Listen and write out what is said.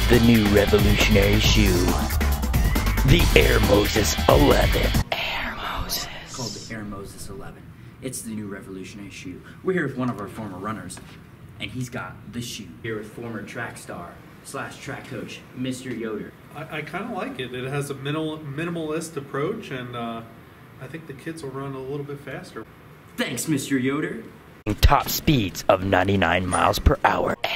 the new revolutionary shoe. The Air Moses 11. Air Moses. It's called the Air Moses 11. It's the new revolutionary shoe. We're here with one of our former runners, and he's got this shoe. Here with former track star / track coach, Mr. Yoder. I kind of like it. It has a minimalist approach, and I think the kids will run a little bit faster. Thanks, Mr. Yoder. Top speeds of 99 miles per hour.